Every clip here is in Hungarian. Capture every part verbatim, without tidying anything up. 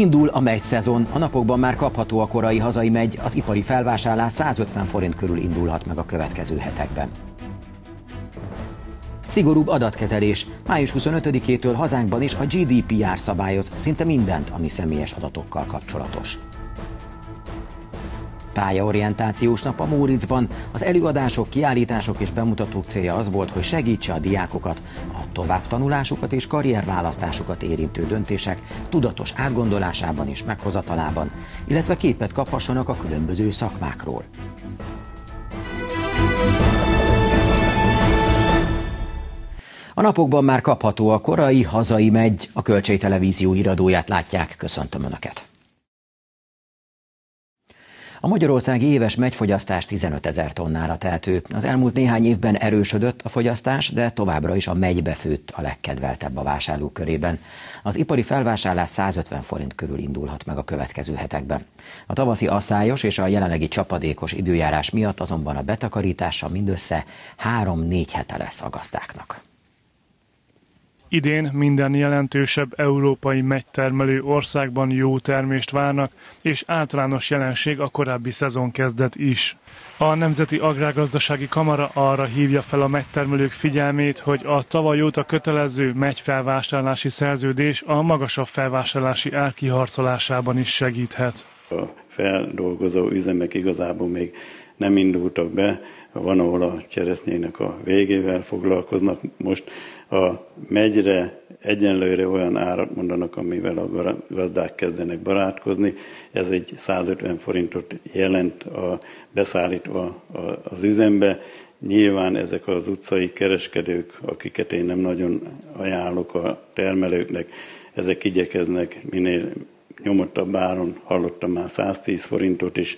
Indul a megyszezon, a napokban már kapható a korai hazai megy, az ipari felvásárlás százötven forint körül indulhat meg a következő hetekben. Szigorúbb adatkezelés. május huszonötödikétől hazánkban is a gé dé pé er szabályoz szinte mindent, ami személyes adatokkal kapcsolatos. Pályaorientációs nap a Móricban. Az előadások, kiállítások és bemutatók célja az volt, hogy segítse a diákokat a továbbtanulásukat és karrierválasztásukat érintő döntések tudatos átgondolásában és meghozatalában, illetve képet kaphassanak a különböző szakmákról. A napokban már kapható a korai hazai megy, a Kölcsey Televízió híradóját látják, köszöntöm Önöket! A magyarországi éves megyfogyasztás tizenötezer tonnára tehető. Az elmúlt néhány évben erősödött a fogyasztás, de továbbra is a megybe főtt a legkedveltebb a vásárlók körében. Az ipari felvásárlás százötven forint körül indulhat meg a következő hetekben. A tavaszi asszályos és a jelenlegi csapadékos időjárás miatt azonban a betakarítása mindössze három-négy hete lesz a gazdáknak. Idén minden jelentősebb európai megytermelő országban jó termést várnak, és általános jelenség a korábbi szezon kezdet is. A Nemzeti Agrárgazdasági Kamara arra hívja fel a megytermelők figyelmét, hogy a tavaly óta kötelező megyfelvásárlási szerződés a magasabb felvásárlási ár kiharcolásában is segíthet. A feldolgozó üzemek igazából még nem indultak be, van, ahol a cseresznyének a végével foglalkoznak. Most a megyre egyenlőre olyan árat mondanak, amivel a gazdák kezdenek barátkozni. Ez egy százötven forintot jelent a beszállítva az üzembe. Nyilván ezek az utcai kereskedők, akiket én nem nagyon ajánlok a termelőknek, ezek igyekeznek minél nyomottabb áron, hallottam már száztíz forintot is.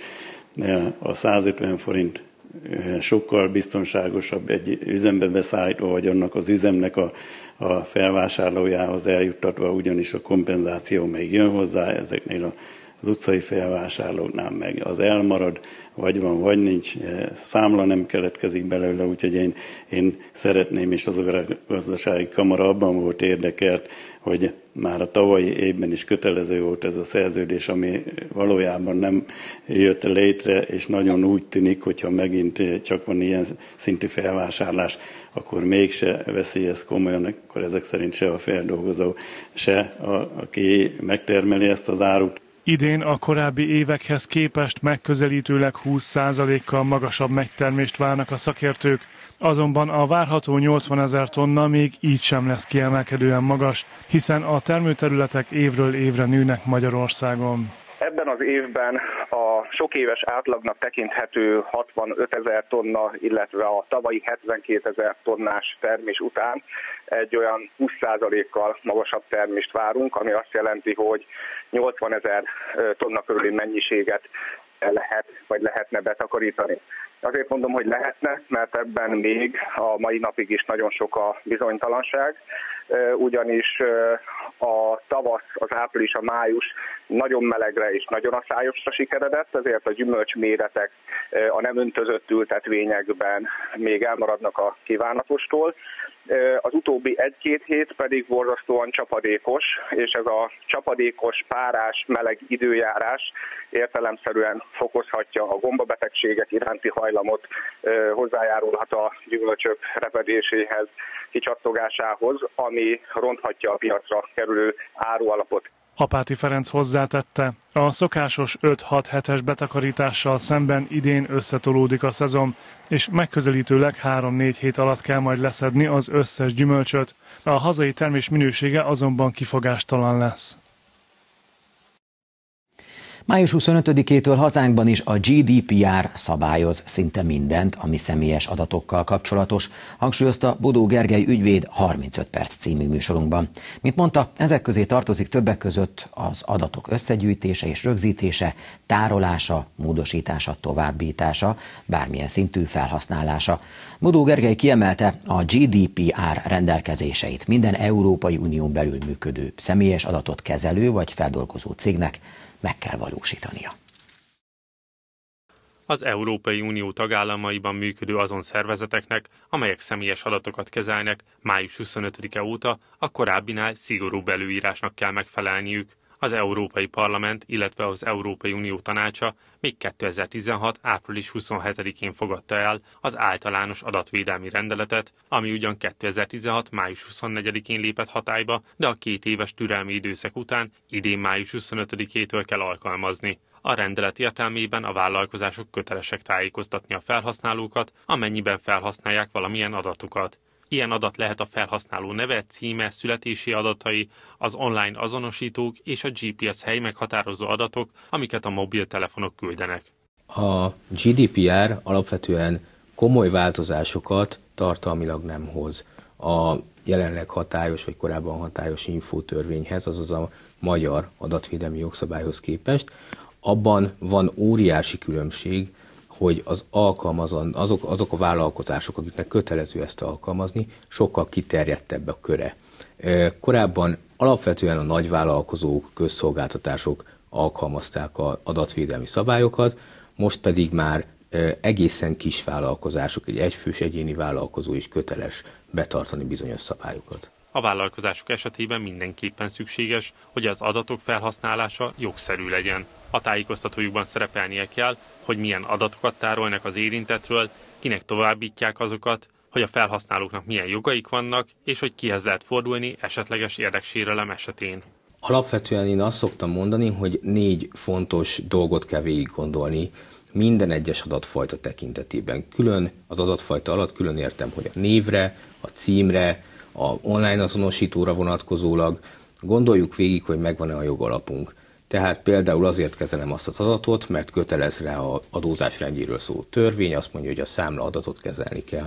A százötven forint sokkal biztonságosabb egy üzembe beszállítva, vagy annak az üzemnek a, a felvásárlójához eljuttatva, ugyanis a kompenzáció még jön hozzá, ezeknél az utcai felvásárlóknál meg az elmarad, vagy van, vagy nincs, számla nem keletkezik belőle, úgyhogy én, én szeretném, és az a gazdasági kamara abban volt érdekelt, hogy már a tavalyi évben is kötelező volt ez a szerződés, ami valójában nem jött létre, és nagyon úgy tűnik, hogyha megint csak van ilyen szintű felvásárlás, akkor mégse veszi ezt komolyan, akkor ezek szerint se a feldolgozó, se a, aki megtermeli ezt az árut. Idén a korábbi évekhez képest megközelítőleg húsz százalékkal magasabb megtermést várnak a szakértők, azonban a várható nyolcvanezer tonna még így sem lesz kiemelkedően magas, hiszen a termőterületek évről évre nőnek Magyarországon. Ebben az évben a sok éves átlagnak tekinthető hatvanötezer tonna, illetve a tavalyi hetvenkétezer tonnás termés után egy olyan húsz százalékkal magasabb termést várunk, ami azt jelenti, hogy nyolcvanezer tonna körüli mennyiséget lehet, vagy lehetne betakarítani. Azért mondom, hogy lehetne, mert ebben még a mai napig is nagyon sok a bizonytalanság, ugyanis a tavasz, az április, a május nagyon melegre és nagyon asszályosra sikeredett, ezért a gyümölcsméretek a nem öntözött ültetvényekben még elmaradnak a kívánatostól. Az utóbbi egy-két hét pedig borzasztóan csapadékos, és ez a csapadékos, párás, meleg időjárás értelemszerűen fokozhatja a gombabetegségek iránti hajlamot, hozzájárulhat a gyümölcsök repedéséhez, kicsattogásához, ami ronthatja a piacra kerülő árualapot. Apáti Ferenc hozzátette, a szokásos öt-hat hetes betakarítással szemben idén összetolódik a szezon, és megközelítőleg három-négy hét alatt kell majd leszedni az összes gyümölcsöt. A hazai termés minősége azonban kifogástalan lesz. május huszonötödikétől hazánkban is a gé dé pé er szabályoz szinte mindent, ami személyes adatokkal kapcsolatos, hangsúlyozta Bodó Gergely ügyvéd harmincöt perc című műsorunkban. Mint mondta, ezek közé tartozik többek között az adatok összegyűjtése és rögzítése, tárolása, módosítása, továbbítása, bármilyen szintű felhasználása. Bodó Gergely kiemelte a gé dé pé er rendelkezéseit minden Európai Unión belül működő személyes adatot kezelő vagy feldolgozó cégnek meg kell valósítania. Az Európai Unió tagállamaiban működő azon szervezeteknek, amelyek személyes adatokat kezelnek, május huszonötödike óta a korábbinál szigorúbb előírásnak kell megfelelniük. Az Európai Parlament, illetve az Európai Unió Tanácsa még kétezer-tizenhat. április huszonhetedikén fogadta el az általános adatvédelmi rendeletet, ami ugyan kétezer-tizenhat. május huszonnegyedikén lépett hatályba, de a két éves türelmi időszak után idén május huszonötödikétől kell alkalmazni. A rendelet értelmében a vállalkozások kötelesek tájékoztatni a felhasználókat, amennyiben felhasználják valamilyen adatukat. Ilyen adat lehet a felhasználó neve, címe, születési adatai, az online azonosítók és a gé pé es hely meghatározó adatok, amiket a mobiltelefonok küldenek. A gé dé pé er alapvetően komoly változásokat tartalmilag nem hoz a jelenleg hatályos vagy korábban hatályos infótörvényhez, azaz a magyar adatvédelmi jogszabályhoz képest. Abban van óriási különbség, hogy az alkalmazan, azok, azok a vállalkozások, akiknek kötelező ezt alkalmazni, sokkal kiterjedtebb a köre. Korábban alapvetően a nagyvállalkozók, közszolgáltatások alkalmazták az adatvédelmi szabályokat, most pedig már egészen kis vállalkozások, egy egyfős egyéni vállalkozó is köteles betartani bizonyos szabályokat. A vállalkozások esetében mindenképpen szükséges, hogy az adatok felhasználása jogszerű legyen. A tájékoztatójukban szerepelnie kell, hogy milyen adatokat tárolnak az érintettről, kinek továbbítják azokat, hogy a felhasználóknak milyen jogaik vannak, és hogy kihez lehet fordulni esetleges érdeksérelem esetén. Alapvetően én azt szoktam mondani, hogy négy fontos dolgot kell végig gondolni minden egyes adatfajta tekintetében. Külön az adatfajta alatt külön értem, hogy a névre, a címre, a online azonosítóra vonatkozólag gondoljuk végig, hogy megvan-e a jogalapunk. Tehát például azért kezelem azt az adatot, mert kötelez rá az adózás rendjéről szóló törvény, azt mondja, hogy a számla adatot kezelni kell.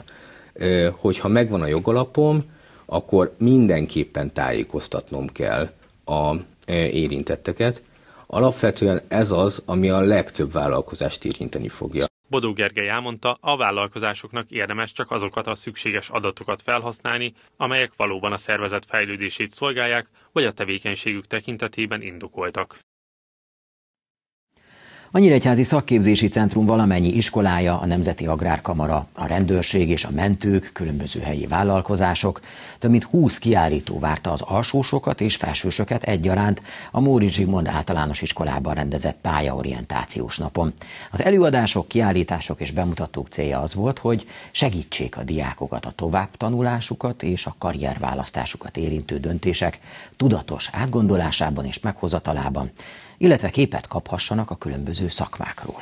Hogyha megvan a jogalapom, akkor mindenképpen tájékoztatnom kell az érintetteket. Alapvetően ez az, ami a legtöbb vállalkozást érinteni fogja. Bodó Gergely elmondta, a vállalkozásoknak érdemes csak azokat a szükséges adatokat felhasználni, amelyek valóban a szervezet fejlődését szolgálják, vagy a tevékenységük tekintetében indokoltak. A Nyíregyházi Szakképzési Centrum valamennyi iskolája, a Nemzeti Agrárkamara, a rendőrség és a mentők, különböző helyi vállalkozások, több mint húsz kiállító várta az alsósokat és felsősöket egyaránt a Móricz Zsigmond Általános Iskolában rendezett pályaorientációs napon. Az előadások, kiállítások és bemutatók célja az volt, hogy segítsék a diákokat a továbbtanulásukat és a karrierválasztásukat érintő döntések tudatos átgondolásában és meghozatalában, illetve képet kaphassanak a különböző szakmákról.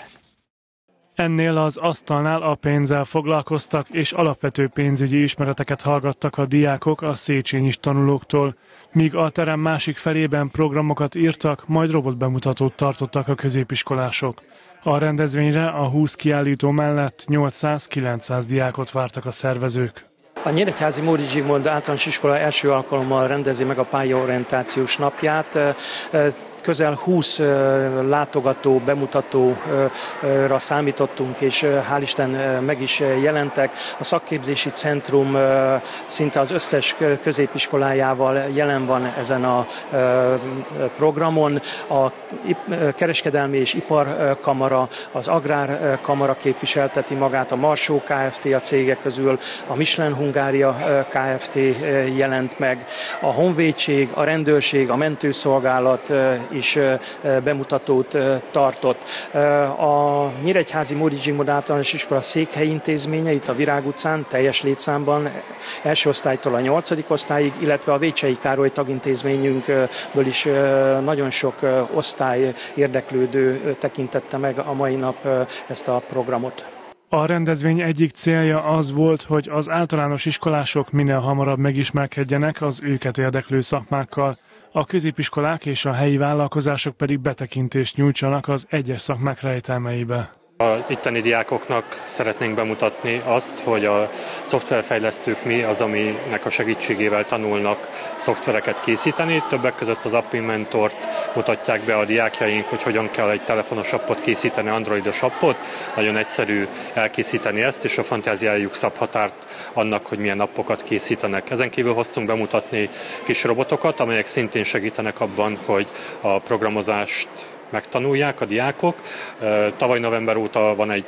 Ennél az asztalnál a pénzzel foglalkoztak, és alapvető pénzügyi ismereteket hallgattak a diákok a széchenyis tanulóktól, míg a terem másik felében programokat írtak, majd robotbemutatót tartottak a középiskolások. A rendezvényre a húsz kiállító mellett nyolcszáz-kilencszáz diákot vártak a szervezők. A Nyíregyházi Móricz Zsigmond Általános Iskola első alkalommal rendezi meg a pályaorientációs napját. Közel húsz látogató, bemutatóra számítottunk, és hál' Isten meg is jelentek. A szakképzési centrum szinte az összes középiskolájával jelen van ezen a programon. A Kereskedelmi és Iparkamara, az Agrárkamara képviselteti magát, a Marsó Kft. A cégek közül, a Michelin Hungária Kft. Jelent meg, a Honvédség, a rendőrség, a mentőszolgálat is bemutatót tartott. A Nyíregyházi Móricz Zsigmond Általános Iskola székhelyi intézménye itt a Virág utcán teljes létszámban első osztálytól a nyolcadik osztályig, illetve a Vécsei Károly tagintézményünkből is nagyon sok osztály érdeklődő tekintette meg a mai nap ezt a programot. A rendezvény egyik célja az volt, hogy az általános iskolások minél hamarabb megismerkedjenek az őket érdeklő szakmákkal. A középiskolák és a helyi vállalkozások pedig betekintést nyújtsanak az egyes szakmák rejtelmeibe. A itteni diákoknak szeretnénk bemutatni azt, hogy a szoftverfejlesztők mi az, aminek a segítségével tanulnak szoftvereket készíteni. Többek között az App Inventort mutatják be a diákjaink, hogy hogyan kell egy telefonos appot készíteni, androidos appot. Nagyon egyszerű elkészíteni ezt, és a fantáziájuk szab határt annak, hogy milyen appokat készítenek. Ezen kívül hoztunk bemutatni kis robotokat, amelyek szintén segítenek abban, hogy a programozást megtanulják a diákok. Tavaly november óta van egy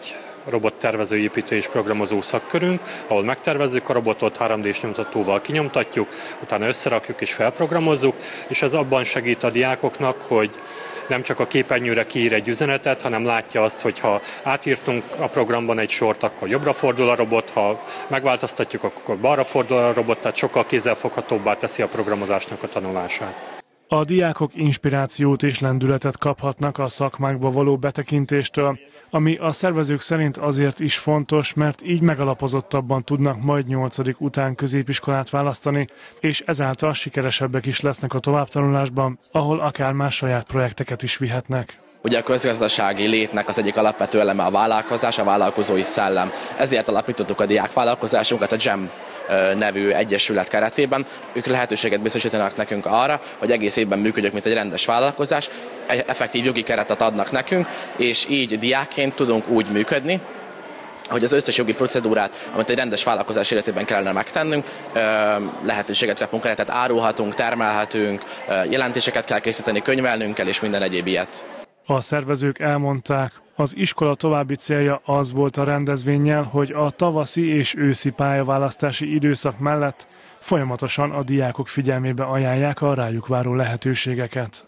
robottervező, építő és programozó szakkörünk, ahol megtervezzük a robotot, három dés nyomtatóval kinyomtatjuk, utána összerakjuk és felprogramozzuk, és ez abban segít a diákoknak, hogy nem csak a képernyőre kiír egy üzenetet, hanem látja azt, hogy ha átírtunk a programban egy sort, akkor jobbra fordul a robot, ha megváltoztatjuk, akkor balra fordul a robot, tehát sokkal kézzelfoghatóbbá teszi a programozásnak a tanulását. A diákok inspirációt és lendületet kaphatnak a szakmákba való betekintéstől, ami a szervezők szerint azért is fontos, mert így megalapozottabban tudnak majd nyolcadik után középiskolát választani, és ezáltal sikeresebbek is lesznek a továbbtanulásban, ahol akár más saját projekteket is vihetnek. Ugye a közgazdasági létnek az egyik alapvető eleme a vállalkozás, a vállalkozói szellem. Ezért alapítottuk a diákvállalkozásunkat a GEM nevű egyesület keretében. Ők lehetőséget biztosítanak nekünk arra, hogy egész évben működjük, mint egy rendes vállalkozás, effektív jogi keretet adnak nekünk, és így diákként tudunk úgy működni, hogy az összes jogi procedúrát, amit egy rendes vállalkozás életében kellene megtennünk, lehetőséget kapunk erre, tehát árulhatunk, termelhetünk, jelentéseket kell készíteni, könyvelnünk kell, és minden egyéb ilyet. A szervezők elmondták, az iskola további célja az volt a rendezvénnyel, hogy a tavaszi és őszi pályaválasztási időszak mellett folyamatosan a diákok figyelmébe ajánlják a rájuk váró lehetőségeket.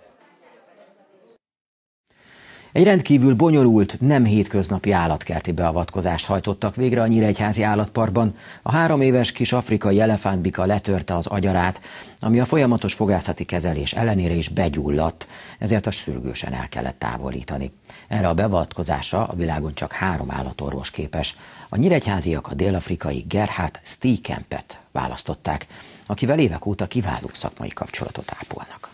Egy rendkívül bonyolult, nem hétköznapi állatkerti beavatkozást hajtottak végre a Nyíregyházi Állatparkban. A három éves kis afrikai elefántbika letörte az agyarát, ami a folyamatos fogászati kezelés ellenére is begyulladt, ezért a sürgősen el kellett távolítani. Erre a beavatkozásra a világon csak három állatorvos képes. A nyíregyháziak a dél-afrikai Gerhard Steenkempet választották, akivel évek óta kiváló szakmai kapcsolatot ápolnak.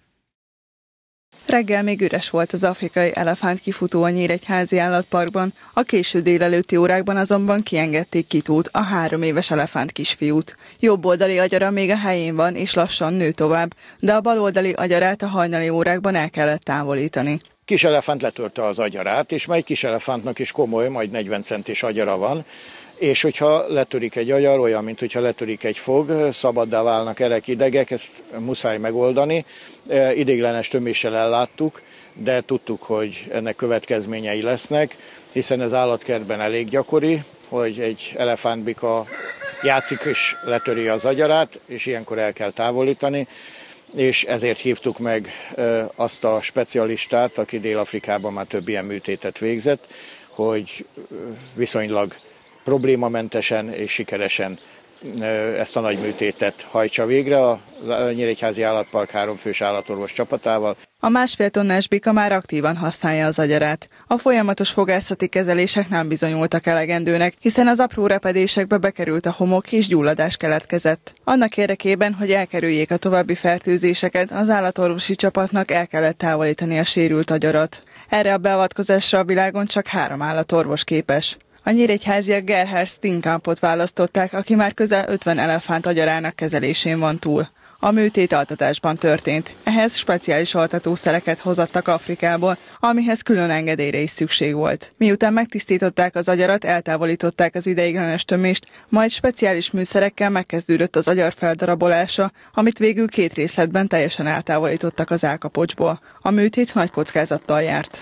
Reggel még üres volt az afrikai elefánt kifutó a Nyíregyházi Állatparkban, a késő délelőtti órákban azonban kiengedték Kitót, a három éves elefánt kisfiút. Jobb oldali agyara még a helyén van és lassan nő tovább, de a bal oldali agyarát a hajnali órákban el kellett távolítani. Kis elefánt letörte az agyarát, és egy kis elefántnak is komoly, majd negyven centis agyara van, és hogyha letörik egy agyar, olyan, mint hogyha letörik egy fog, szabaddá válnak erek, idegek, ezt muszáj megoldani. Ideiglenes töméssel elláttuk, de tudtuk, hogy ennek következményei lesznek, hiszen ez állatkertben elég gyakori, hogy egy elefántbika játszik és letöri az agyarát, és ilyenkor el kell távolítani, és ezért hívtuk meg azt a specialistát, aki Dél-Afrikában már több ilyen műtétet végzett, hogy viszonylag problémamentesen és sikeresen ezt a nagy műtétet hajtsa végre a Nyíregyházi Állatpark háromfős állatorvos csapatával. A másfél tonnás bika már aktívan használja az agyarát. A folyamatos fogászati kezelések nem bizonyultak elegendőnek, hiszen az apró repedésekbe bekerült a homok és gyulladás keletkezett. Annak érdekében, hogy elkerüljék a további fertőzéseket, az állatorvosi csapatnak el kellett távolítani a sérült agyarat. Erre a beavatkozásra a világon csak három állatorvos képes. A nyíregyháziak Gerhard Steenkempet választották, aki már közel ötven elefánt agyarának kezelésén van túl. A műtét altatásban történt. Ehhez speciális altatószereket hozattak Afrikából, amihez külön engedélyre is szükség volt. Miután megtisztították az agyarat, eltávolították az ideiglenes tömést, majd speciális műszerekkel megkezdődött az agyar feldarabolása, amit végül két részletben teljesen eltávolítottak az állkapocsból. A műtét nagy kockázattal járt.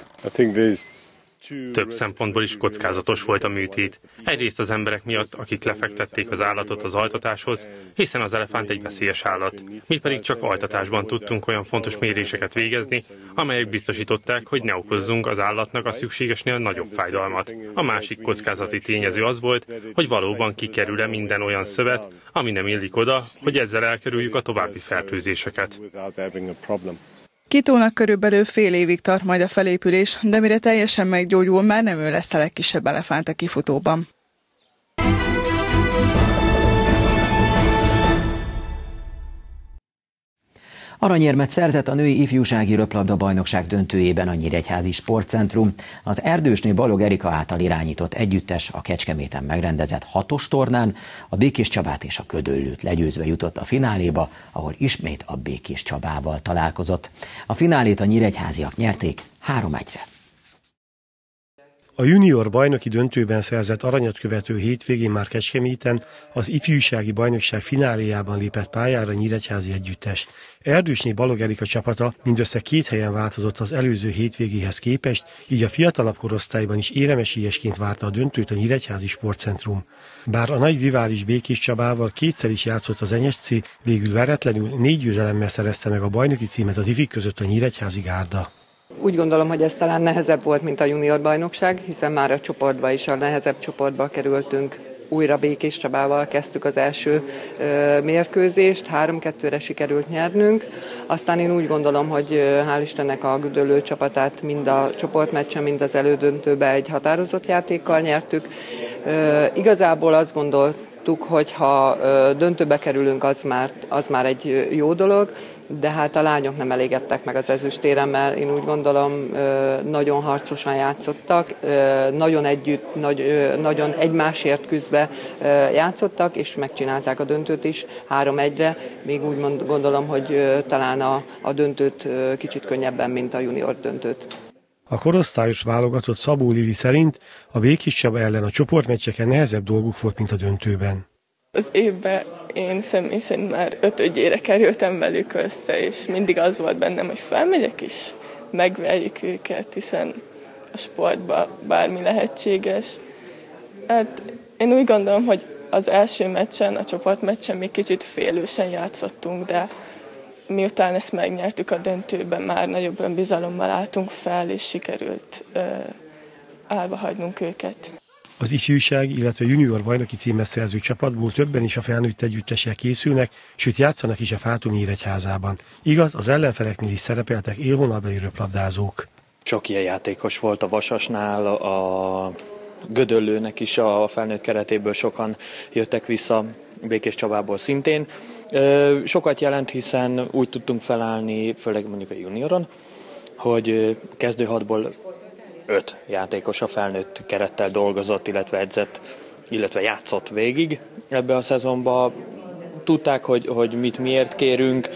Több szempontból is kockázatos volt a műtét. Egyrészt az emberek miatt, akik lefektették az állatot az altatáshoz, hiszen az elefánt egy veszélyes állat. Mi pedig csak altatásban tudtunk olyan fontos méréseket végezni, amelyek biztosították, hogy ne okozzunk az állatnak a szükségesnél nagyobb fájdalmat. A másik kockázati tényező az volt, hogy valóban kikerül-e minden olyan szövet, ami nem illik oda, hogy ezzel elkerüljük a további fertőzéseket. Kitónak körülbelül fél évig tart majd a felépülés, de mire teljesen meggyógyul, már nem ő lesz a legkisebb elefánt a kifutóban. Aranyérmet szerzett a női ifjúsági röplabda-bajnokság döntőjében a Nyíregyházi Sportcentrum. Az Erdősné Balog Erika által irányított együttes a Kecskeméten megrendezett hatos tornán a Békés Csabát és a Ködöllőt legyőzve jutott a fináléba, ahol ismét a Békés Csabával találkozott. A finálét a nyíregyháziak nyerték három egyre. A junior bajnoki döntőben szerzett aranyat követő hétvégén már Kecskeméten az ifjúsági bajnokság fináléjában lépett pályára nyíregyházi együttes. Erdősné Balog Erika csapata mindössze két helyen változott az előző hétvégéhez képest, így a fiatalabb korosztályban is éremesélyesként várta a döntőt a Nyíregyházi Sportcentrum. Bár a nagy rivális Békés Csabával kétszer is játszott az en es cé, végül veretlenül négy győzelemmel szerezte meg a bajnoki címet az ifik között a nyíregyházi gárda. Úgy gondolom, hogy ez talán nehezebb volt, mint a junior bajnokság, hiszen már a csoportba is, a nehezebb csoportba kerültünk. Újra Békés Csabával kezdtük az első ö, mérkőzést, három-kettőre sikerült nyernünk. Aztán én úgy gondolom, hogy ö, hál' Istennek a Gödöllő csapatát mind a csoportmeccsen, mind az elődöntőben egy határozott játékkal nyertük. Ö, igazából azt gondoltuk, hogy ha ö, döntőbe kerülünk, az már, az már egy jó dolog, de hát a lányok nem elégedtek meg az ezüstéremmel. Én úgy gondolom, nagyon harcosan játszottak, nagyon együtt, nagy, nagyon egymásért küzdve játszottak, és megcsinálták a döntőt is három egyre. Még úgy gondolom, hogy talán a, a döntőt kicsit könnyebben, mint a junior döntőt. A korosztályos válogatott Szabó Lili szerint a Békés Csaba ellen a csoportmeccseken nehezebb dolguk volt, mint a döntőben. Az évben én személy szerint már ötödjére kerültem velük össze, és mindig az volt bennem, hogy felmegyek is, megverjük őket, hiszen a sportban bármi lehetséges. Hát én úgy gondolom, hogy az első meccsen, a csoportmeccsen még kicsit félősen játszottunk, de miután ezt megnyertük a döntőben, már nagyobb önbizalommal álltunk fel, és sikerült ö, állva hagynunk őket. Az ifjúság, illetve junior bajnoki címet szerző csapatból többen is a felnőtt együttesek készülnek, sőt játszanak is a Fátum Nyíregyházában. Igaz, az ellenfeleknél is szerepeltek élvonalbeli röplabdázók. Sok ilyen játékos volt a Vasasnál, a Gödöllőnek is a felnőtt keretéből sokan jöttek vissza, Békés Csabából szintén. Sokat jelent, hiszen úgy tudtunk felállni, főleg mondjuk a junioron, hogy kezdőhatból öt játékos a felnőtt kerettel dolgozott, illetve edzett, illetve játszott végig ebbe a szezonba. Tudták, hogy, hogy mit miért kérünk,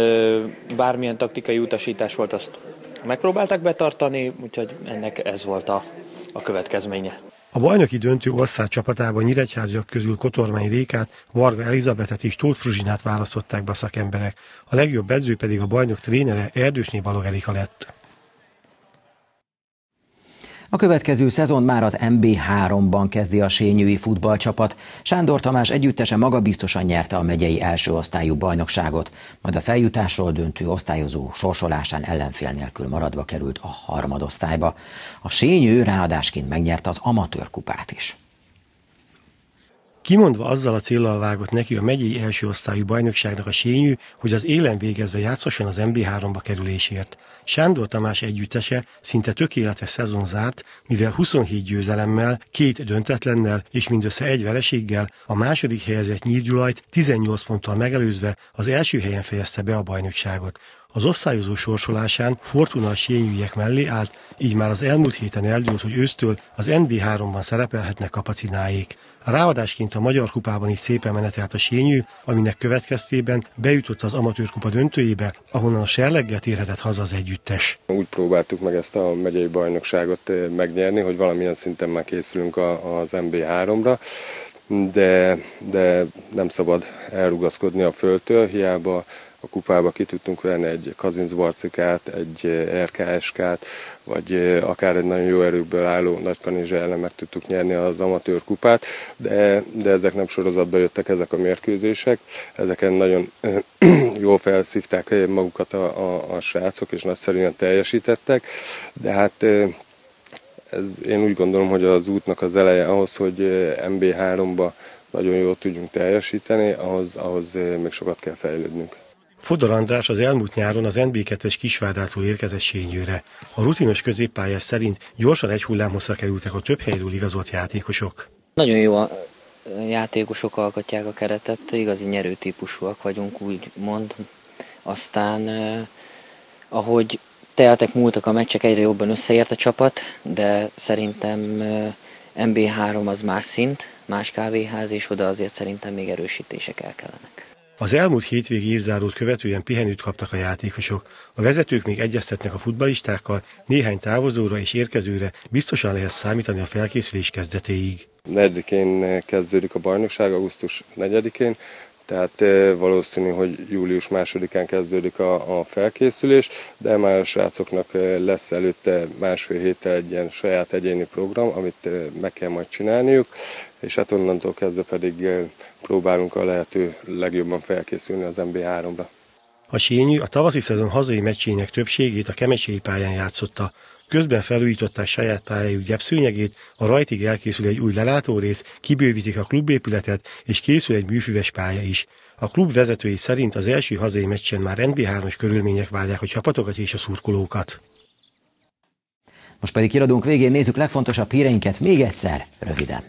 bármilyen taktikai utasítás volt, azt megpróbálták betartani, úgyhogy ennek ez volt a, a következménye. A bajnoki döntő osztály csapatában nyíregyháziak közül Kotormány Rékát, Varga Elizabetet és Tóth Fruzsinát választották be a szakemberek. A legjobb edző pedig a bajnok trénere Erdősné Balog Erika lett. A következő szezon már az em bé háromban kezdi a sényői futballcsapat. Sándor Tamás együttese magabiztosan nyerte a megyei első osztályú bajnokságot, majd a feljutásról döntő osztályozó sorsolásán ellenfél nélkül maradva került a harmadosztályba. A sényő ráadásként megnyerte az amatőr kupát is. Kimondva azzal a céllal vágott neki a megyei első osztályú bajnokságnak a sényű, hogy az élen végezve játszhasson az em bé háromba kerülésért. Sándor Tamás együttese szinte tökéletes szezon zárt, mivel huszonhét győzelemmel, két döntetlennel és mindössze egy vereséggel a második helyezett Nyírgyulajt tizennyolc ponttal megelőzve az első helyen fejezte be a bajnokságot. Az osztályozó sorsolásán Fortuna a sényűiek mellé állt, így már az elmúlt héten eldőlt, hogy ősztől az en bé háromban szerepelhetnek kapacináék. Ráadásként a Magyar Kupában is szépen menetelt a sényű, aminek következtében bejutott az amatőr kupa döntőjébe, ahonnan a serleggel térhetett haza az együttes. Úgy próbáltuk meg ezt a megyei bajnokságot megnyerni, hogy valamilyen szinten már készülünk az em bé háromra, de, de nem szabad elrugaszkodni a földtől, hiába a kupába ki tudtunk venni egy Kazincbarcikát, egy er ká es kát, vagy akár egy nagyon jó erőkből álló Nagykanizsa ellen meg tudtuk nyerni az amatőr kupát, de, de ezek nem sorozatba jöttek, ezek a mérkőzések. Ezeken nagyon jól felszívták magukat a, a, a srácok, és nagyszerűen teljesítettek, de hát ez, én úgy gondolom, hogy az útnak az eleje ahhoz, hogy em bé háromba nagyon jól tudjunk teljesíteni, ahhoz, ahhoz még sokat kell fejlődnünk. Fodor András az elmúlt nyáron az en bé kettes Kisvárdától érkezett sényőre. A rutinos középpályás szerint gyorsan egy hullámhosszra kerültek a több helyről igazolt játékosok. Nagyon jó a játékosok alkotják a keretet, igazi nyerőtípusúak vagyunk, úgy mond. Aztán eh, ahogy teltek múltak a meccsek, egyre jobban összeért a csapat, de szerintem eh, em bé három az más szint, más kávéház, és oda azért szerintem még erősítések el kellenek. Az elmúlt hétvégi évzárót követően pihenőt kaptak a játékosok. A vezetők még egyeztetnek a futballistákkal, néhány távozóra és érkezőre biztosan lehet számítani a felkészülés kezdetéig. negyedikén kezdődik a bajnokság, augusztus negyedikén, tehát valószínű, hogy július másodikán kezdődik a, a felkészülés, de már a srácoknak lesz előtte másfél héttel egy ilyen saját egyéni program, amit meg kell majd csinálniuk, és hát onnantól kezdve pedig próbálunk a lehető legjobban felkészülni az en bé háromra. A Sényű a tavaszi szezon hazai meccsének többségét a Kemecsei pályán játszotta. Közben felújították saját pályájuk gyepszőnyegét, a rajtig elkészül egy új lelátórész, kibővítik a klubépületet, és készül egy műfüves pálya is. A klub vezetői szerint az első hazai meccsen már en bé hármas körülmények várják a csapatokat és a szurkolókat. Most pedig kiradónk végén nézzük legfontosabb híreinket még egyszer, röviden.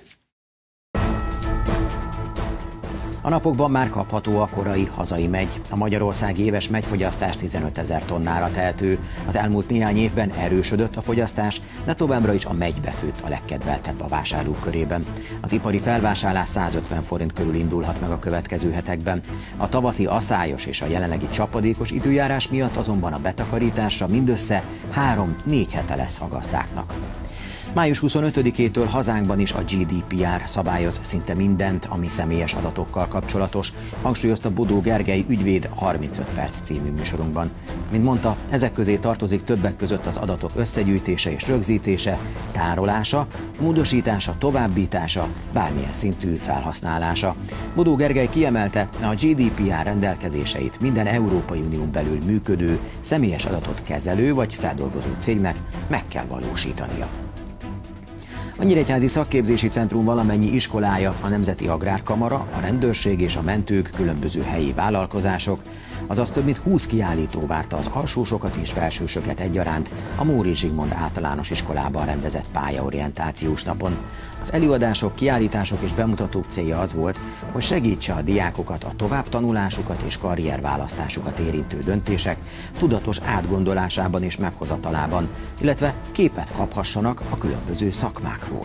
A napokban már kapható a korai hazai megy. A magyarországi éves megyfogyasztás tizenötezer tonnára tehető. Az elmúlt néhány évben erősödött a fogyasztás, de továbbra is a megy befőtt a legkedveltebb a vásárlók körében. Az ipari felvásárlás százötven forint körül indulhat meg a következő hetekben. A tavaszi aszályos és a jelenlegi csapadékos időjárás miatt azonban a betakarításra mindössze három-négy hete lesz a gazdáknak. május huszonötödikétől hazánkban is a gé dé pé er szabályoz szinte mindent, ami személyes adatokkal kapcsolatos, hangsúlyozta Bodó Gergely ügyvéd harmincöt perc című műsorunkban. Mint mondta, ezek közé tartozik többek között az adatok összegyűjtése és rögzítése, tárolása, módosítása, továbbítása, bármilyen szintű felhasználása. Bodó Gergely kiemelte, a gé dé pé er rendelkezéseit minden Európai Unión belül működő, személyes adatot kezelő vagy feldolgozó cégnek meg kell valósítania. A Nyíregyházi Szakképzési Centrum valamennyi iskolája, a Nemzeti Agrárkamara, a rendőrség és a mentők, különböző helyi vállalkozások, azaz több mint húsz kiállító várta az alsósokat és felsősöket egyaránt a Móricz Zsigmond Általános Iskolában rendezett pályaorientációs napon. Az előadások, kiállítások és bemutatók célja az volt, hogy segítse a diákokat a továbbtanulásukat és karrierválasztásukat érintő döntések tudatos átgondolásában és meghozatalában, illetve képet kaphassanak a különböző szakmákról.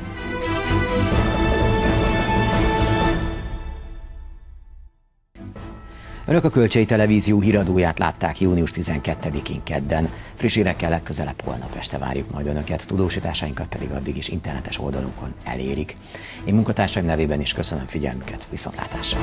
Önök a Kölcsei Televízió híradóját látták június tizenkettedikén kedden. Friss hírekkel legközelebb holnap este várjuk majd Önöket, tudósításainkat pedig addig is internetes oldalunkon elérik. Én munkatársaim nevében is köszönöm figyelmüket, viszontlátásra!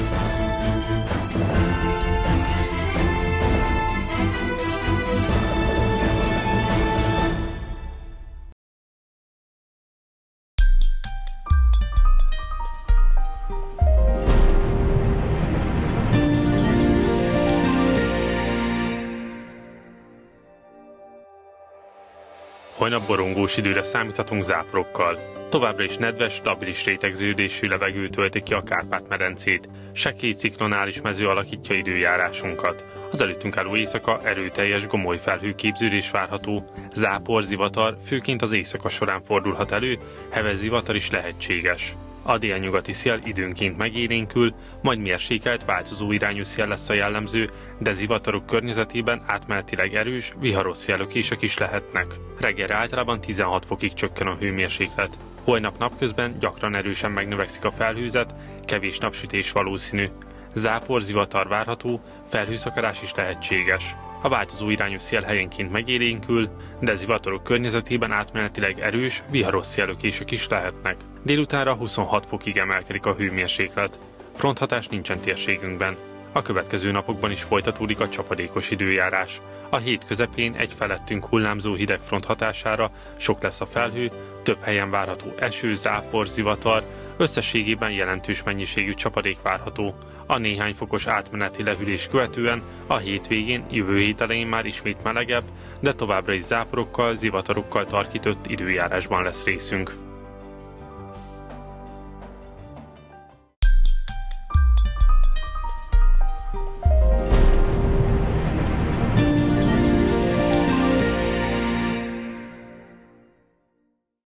Holnap borongós időre számíthatunk záporokkal. Továbbra is nedves, stabilis rétegződésű levegő tölti ki a Kárpát-medencét. Sekély ciklonális mező alakítja időjárásunkat. Az előttünk álló éjszaka erőteljes gomoly felhőképződés várható. Zápor, zivatar főként az éjszaka során fordulhat elő, heves zivatar is lehetséges. A délnyugati szél időnként megélénkül, majd mérsékelt, változó irányú szél lesz a jellemző, de zivatarok környezetében átmenetileg erős, viharos szélökések is lehetnek. Reggelre általában tizenhat fokig csökken a hőmérséklet. Holnap napközben gyakran erősen megnövekszik a felhőzet, kevés napsütés valószínű. Zápor, zivatar várható, felhőszakarás is lehetséges. A változó irányú szél helyenként megélénkül, de zivatarok környezetében átmenetileg erős, viharos szélökések is lehetnek. Délutánra huszonhat fokig emelkedik a hőmérséklet. Fronthatás nincsen térségünkben. A következő napokban is folytatódik a csapadékos időjárás. A hét közepén egy felettünk hullámzó hideg front hatására sok lesz a felhő, több helyen várható eső, zápor, zivatar, összességében jelentős mennyiségű csapadék várható. A néhány fokos átmeneti lehűlés követően a hétvégén, jövő hét elején már ismét melegebb, de továbbra is záporokkal, zivatarokkal tarkított időjárásban lesz részünk.